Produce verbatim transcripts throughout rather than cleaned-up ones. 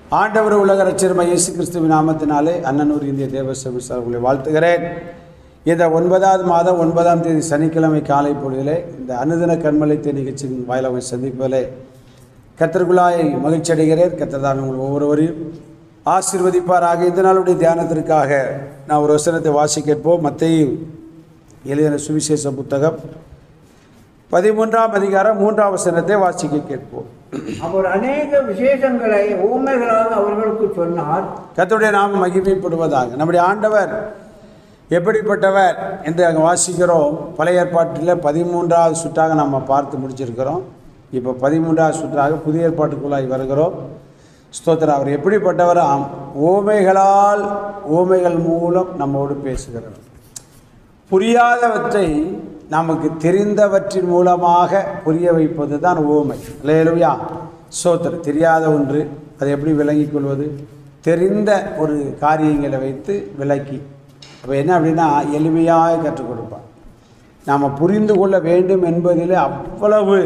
ஆண்டவர் உலக இரட்சகர் இயேசு கிறிஸ்துவின் நாமத்தினாலே அன்னனூர் இந்திய தேவ சபை உங்களை வாழ்த்துகிறேன். இந்த ஒன்பதாவது மாதம் ஒன்பதாம் தேதி சனிக்கிழமை காலை பொழுதிலே இந்த அனுதின கண்மலைத்த நிகழ்ச்சியின் வாயிலாக சந்திப்பதிலே கர்த்தருக்குள்ளாய் மகிழ்ச்சி அடைகிறேன். கர்த்தர் தான் உங்கள் ஒவ்வொருவரையும் ஆசீர்வதிப்பாராக. இந்த நாளுடைய தியானத்திற்காக நான் ஒரு வசனத்தை வாசி கேட்போம். மத்தேயு எழுதின சுவிசேஷ புத்தகம் பதிமூன்றாம் அதிகாரம் மூன்றாம் வசனத்தை வாசிக்க கேட்போம். அவர் அநேக விசேஷங்களை ஊமைகளாக அவர்களுக்கு சொன்னார். கர்த்தருடைய நாமம் மகிமைப்படுவதாக. நம்முடைய ஆண்டவர் எப்படிப்பட்டவர் என்று அங்கே வாசிக்கிறோம். பழைய ஏற்பாட்டில் பதிமூன்றாவது சுற்றாக நம்ம பார்த்து முடிச்சிருக்கிறோம். இப்போ பதிமூன்றாவது சுற்றாக புதிய ஏற்பாட்டுக்குள்ளாய் வருகிறோம். ஸ்தோத்திரம். அவர் எப்படிப்பட்டவர்? ஓமைகளால் ஓமைகள் மூலம் நம்மோடு பேசுகிறார். புரியாதவற்றை நமக்கு தெரிந்தவற்றின் மூலமாக புரிய வைப்பது தான் ஓமை. அல்லேலூயா. ஸ்தோத்திரம். தெரியாத ஒன்று அதை எப்படி விளங்கிக் கொள்வது? தெரிந்த ஒரு காரியங்களை வைத்து விளக்கி, அப்போ என்ன அப்படின்னா எளிமையாக கற்றுக் கொடுப்பார். நாம் புரிந்து கொள்ள வேண்டும் என்பதில் அவ்வளவு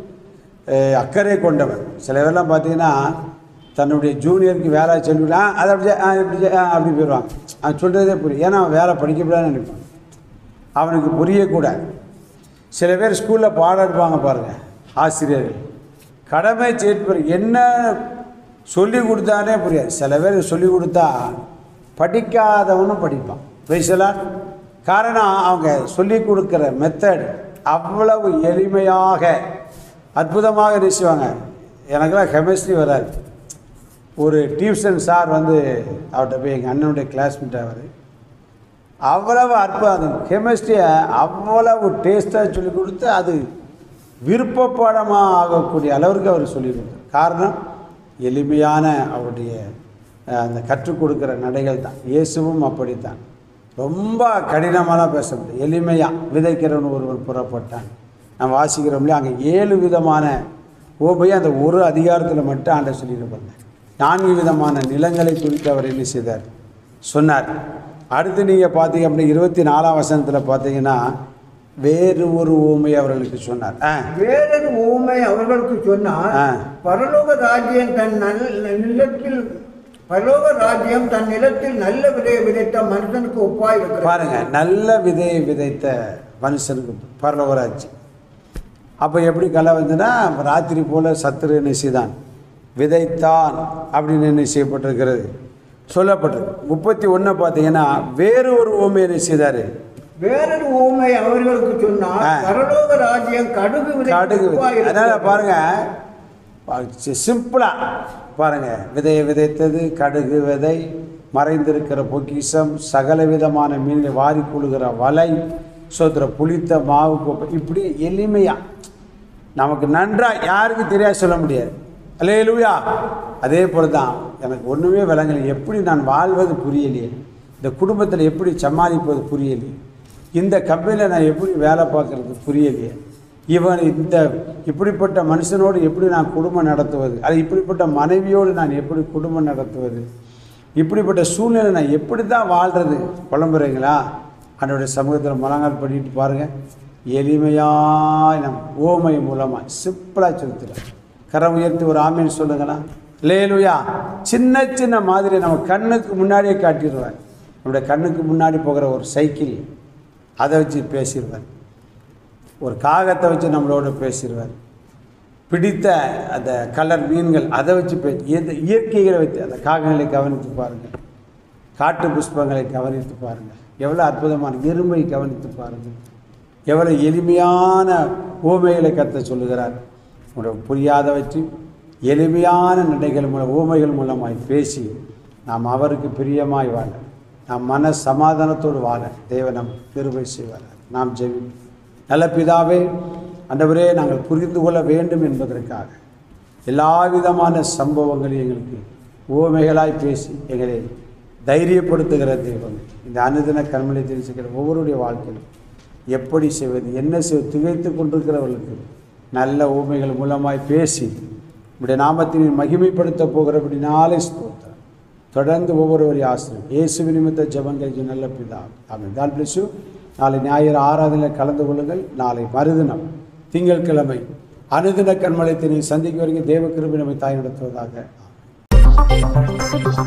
அக்கறை கொண்டவர். சில பேர்லாம் பார்த்தீங்கன்னா தன்னுடைய ஜூனியருக்கு வேலை சொல்லிவிடா அதை அப்படி இப்படி அப்படி போயிடுவாங்க. அவன் சொல்கிறதே புரியும். ஏன்னா அவன் வேலை படிக்கப்படாதுன்னு நினைப்பான், அவனுக்கு புரியக்கூடாது. சில பேர் ஸ்கூலில் பாடம் எடுப்பாங்க பாருங்கள், ஆசிரியர்கள் கடமை செய்து என்ன சொல்லி கொடுத்தானே புரியாது. சில பேர் சொல்லி கொடுத்தா படிக்காதவனும் படிப்பான். பேசலாம். காரணம் அவங்க சொல்லி கொடுக்குற மெத்தட் அவ்வளவு எளிமையாக அற்புதமாக நினைச்சுவாங்க. எனக்கெல்லாம் கெமிஸ்ட்ரி வராது. ஒரு டியூஷன் சார் வந்து அவர்கிட்ட போய் எங்கள் அண்ணனுடைய கிளாஸ்மேட் அவர் அவ்வளவு அற்புதம் கெமிஸ்ட்ரியை அவ்வளவு டேஸ்ட்டாக சொல்லி கொடுத்து அது விருப்பப்படமாக ஆகக்கூடிய அளவிற்கு அவர் சொல்லி கொடுத்தார். காரணம் எளிமையான அவருடைய அந்த கற்றுக் கொடுக்குற நடைகள் தான். இயேசுவும் அப்படித்தான். ரொம்ப கடினமாக பேச முடியும். எளிமையாக விதைக்கிறவன் ஒருவன் புறப்பட்டான். நம்ம வாசிக்கிறோம் இல்லையா, அங்கே ஏழு விதமான ஓமையை அந்த ஒரு அதிகாரத்தில் மட்டும் ஆண்ட சொல்லியிருப்பாங்க. நான்கு விதமான நிலங்களை குறித்து அவர் என்ன செய்தார் சொன்னார். அடுத்து நீங்கள் பார்த்தீங்க அப்படின்னா இருபத்தி நாலாம் வசனத்தில் பார்த்தீங்கன்னா வேறு ஒரு ஊமை அவர்களுக்கு சொன்னார். வேறொரு ஊமை அவர்களுக்கு சொன்னார். பரலோக ராஜ்யம் தன் நிலத்தில் பரலோக ராஜ்யம் தன் நிலத்தில் நல்ல விதையை விதைத்த மனுஷனுக்கு ஒப்பாய் இருக்கிறது. பாருங்க, நல்ல விதையை விதைத்த மனுஷனுக்கு பரலோக ராஜ்யம். அப்போ எப்படி கலை வந்துன்னா ராத்திரி போல சத்துரு என்ன செய்தான் விதைத்தான் அப்படின்னு என்ன செய்யப்பட்டிருக்கிறது சொல்லப்பட்டது. முப்பத்தி ஒன்று பார்த்தீங்கன்னா வேறு ஒரு ஊமை என்ன செய்தார். வேறொரு ஊமை அவர்களுக்கு சொன்னார். பரலோக ராஜ்யம் கடுகு கடுகு. அதனால் பாருங்கள், சிம்பிளாக பாருங்கள், விதையை விதைத்தது கடுகு விதை, மறைந்திருக்கிற பொக்கிஷம், சகல விதமான மீனை வாரி கொள்கிற வலை, சோத்திர புளித்த மாவு கோப்பை, இப்படி எளிமையாக நமக்கு நன்றாக யாருக்கு தெரியாது சொல்ல முடியாது. அல்லேலூயா. அதே போல் தான் எனக்கு ஒன்றுமே விளங்கலை. எப்படி நான் வாழ்வது புரியலையே, இந்த குடும்பத்தில் எப்படி சமாளிப்பது புரியலையே, இந்த கம்பெனியில் நான் எப்படி வேலை பார்க்குறது புரியலையே, இவன் இந்த இப்படிப்பட்ட மனுஷனோடு எப்படி நான் குடும்பம் நடத்துவது, அது இப்படிப்பட்ட மனைவியோடு நான் எப்படி குடும்பம் நடத்துவது, இப்படிப்பட்ட சூழ்நிலை நான் எப்படி தான் வாழ்கிறது புலம்புறீங்களா? அதனுடைய சமூகத்தில் முழங்கால் பண்ணிட்டு பாருங்கள். எளிமையாக நம் ஓமை மூலமாக சிம்பிளாக செலுத்துகிறேன். கரம் உயர்த்தி ஒரு ஆமீன் சொல்லுங்களா? அல்லேலூயா. சின்ன சின்ன மாதிரி நம்ம கண்ணுக்கு முன்னாடியே காட்டிடுவார். நம்முடைய கண்ணுக்கு முன்னாடி போகிற ஒரு சைக்கிள் அதை வச்சு பேசிடுவார். ஒரு காகத்தை வச்சு நம்மளோட பேசிடுவார். பிடித்த அந்த கலர் மீன்கள் அதை வச்சு பே எது இயற்கைகளை வைத்து அந்த காகங்களை கவனித்து பாருங்கள், காட்டு புஷ்பங்களை கவனித்து பாருங்கள், எவ்வளோ அற்புதமான இரும்பை கவனித்து பாருங்கள், எவ்வளோ எளிமையான ஊமைகளை கற்று சொல்லுகிறார். புரியாதவற்றை எளிமையான நடைகள் மூலம் ஊமைகள் மூலமாய் பேசி நாம் அவருக்கு பிரியமாய் வாழ, நாம் மன சமாதானத்தோடு வாழ தேவன் நம் கிருபை செய்வார். நாம் ஜெபி. நல்ல பிதாவே, ஆண்டவரே, நாங்கள் புரிந்து கொள்ள வேண்டும் என்பதற்காக எல்லா விதமான சம்பவங்களையும் எங்களுக்கு ஊமைகளாய் பேசி எங்களை தைரியப்படுத்துகிற தேவன் இந்த அனுதின கண்மலை தெரிவிக்கிற ஒவ்வொருடைய வாழ்க்கையிலும் எப்படி செய்வது, என்ன செய்வது திகைத்து கொண்டிருக்கிறவர்களுக்கு நல்ல ஊமைகள் மூலமாய் பேசி இப்படி நாமத்தினை மகிமைப்படுத்த போகிறபடினாலே ஸ்தோத்திரம். தொடர்ந்து ஒவ்வொருவரையும் ஆசிரியர் இயேசு நிமித்த ஜெபங்கள் நல்ல பிதா. ஆமென். God bless you. நாளை ஞாயிறு ஆராதனையில் கலந்து கொள்ளுங்கள். நாளை மறுதினம் திங்கட்கிழமை அனுதின கண்மலைத்தினை சந்திக்க வரைக்கும் தேவ கிருபை நம்மை தாய் நடத்துவதாக. ஆமென்.